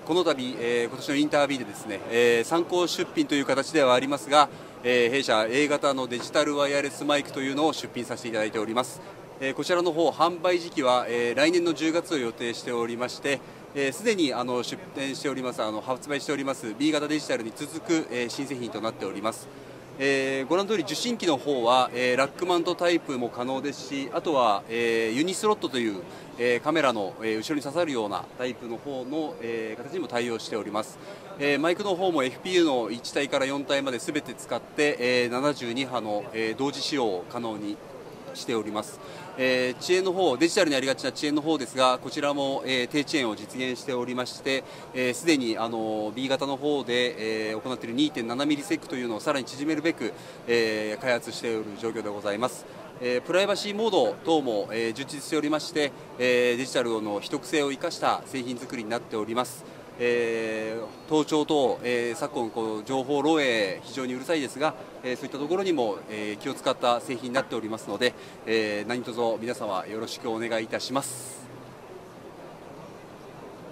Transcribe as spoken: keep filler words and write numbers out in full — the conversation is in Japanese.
この度、えー、今年のインタービーでですね、えー、参考出品という形ではありますが、えー、弊社 A 型のデジタルワイヤレスマイクというのを出品させていただいております。えー、こちらの方販売時期は、えー、来年のじゅうがつを予定しておりまして、すで、えー、にあの出展しておりますあの発売しております B 型デジタルに続く、えー、新製品となっております。えー、ご覧の通り受信機の方は、えー、ラックマウントタイプも可能ですし、あとは、えー、ユニスロットという、えー、カメラの、えー、後ろに刺さるようなタイプの方の、えー、形にも対応しております。えー、マイクの方も エフピーユー のいち体からよん体まで全て使って、えー、ななじゅうに波の、えー、同時使用を可能にしております。えー、遅延の方、デジタルにありがちな遅延の方ですが、こちらも、えー、低遅延を実現しておりまして、す、えー、で、にあの B 型の方で、えー、行っている にてんななミリセックというのをさらに縮めるべく、えー、開発しておる状況でございます。えー、プライバシーモード等も、えー、充実しておりまして、えー、デジタルの秘匿性を生かした製品作りになっております。えー、盗聴等、えー、昨今こう情報漏洩非常にうるさいですが、えー、そういったところにも、えー、気を使った製品になっておりますので、えー、何卒皆様よろしくお願いいたします。